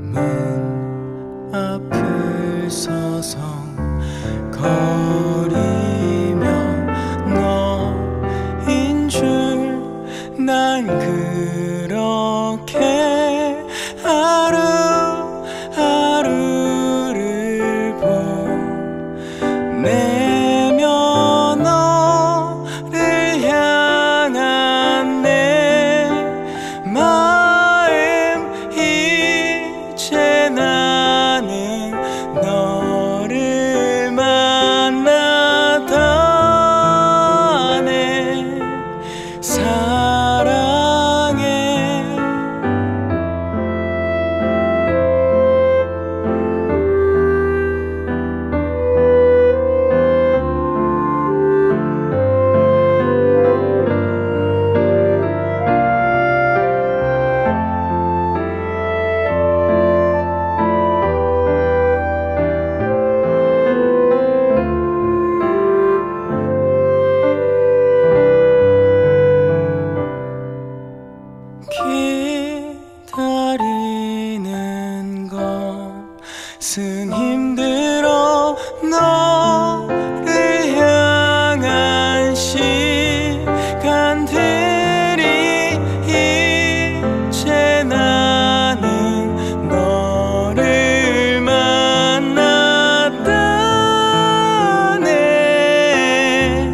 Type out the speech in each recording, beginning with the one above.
문 앞을 서서 거리며 너인 줄 난 그렇게 하루하루를 보내며 너를 향한 내 마음 이제 나는 너를 만나다 내 사랑해. 기다리는 것은 힘들어 너를 향한 시간들이 이제 나는 너를 만났다 내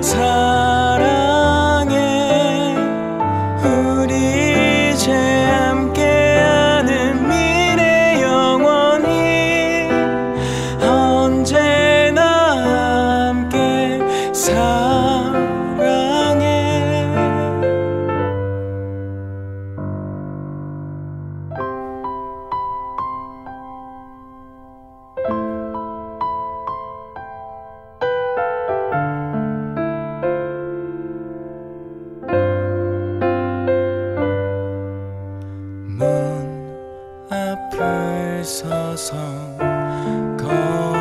사랑해. 우리 이제 함께하는 미래 영원히 언제나 함께 사랑해. 문 앞을 서서